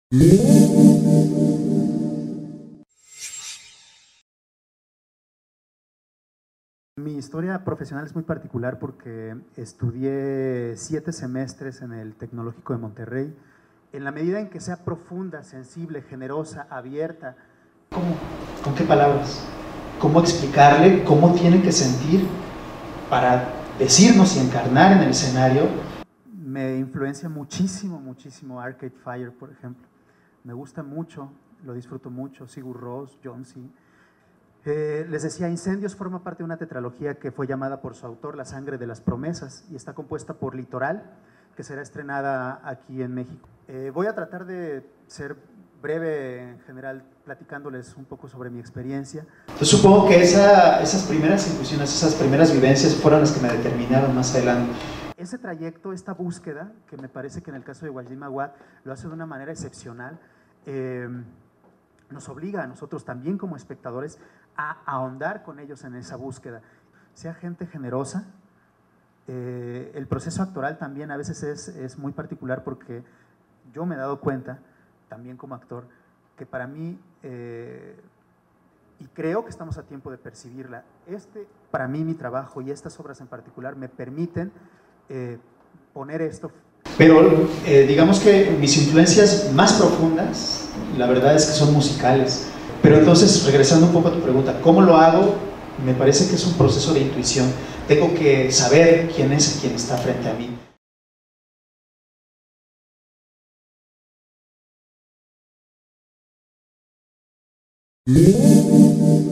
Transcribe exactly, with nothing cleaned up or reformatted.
Mi historia profesional es muy particular porque estudié siete semestres en el Tecnológico de Monterrey. En la medida en que sea profunda, sensible, generosa, abierta. ¿Cómo? ¿Con qué palabras? ¿Cómo explicarle cómo tiene que sentir para decirnos y encarnar en el escenario? Me influencia muchísimo, muchísimo Arcade Fire, por ejemplo. Me gusta mucho, lo disfruto mucho, Sigur Rós, Jonesy. Eh, les decía, Incendios forma parte de una tetralogía que fue llamada por su autor La Sangre de las Promesas y está compuesta por Litoral, que será estrenada aquí en México. Eh, voy a tratar de ser breve en general, platicándoles un poco sobre mi experiencia. Entonces supongo que esa, esas primeras intuiciones, esas primeras vivencias fueron las que me determinaron más adelante. Ese trayecto, esta búsqueda, que me parece que en el caso de Wajid Mawad lo hace de una manera excepcional, eh, nos obliga a nosotros también como espectadores a ahondar con ellos en esa búsqueda. Sea gente generosa. Eh, el proceso actoral también a veces es, es muy particular porque yo me he dado cuenta, también como actor, que para mí, eh, y creo que estamos a tiempo de percibirla, este, para mí mi trabajo y estas obras en particular me permiten eh, poner esto. Pero eh, digamos que mis influencias más profundas, la verdad es que son musicales. Pero entonces, regresando un poco a tu pregunta, ¿cómo lo hago? Me parece que es un proceso de intuición. Tengo que saber quién es quien está frente a mí.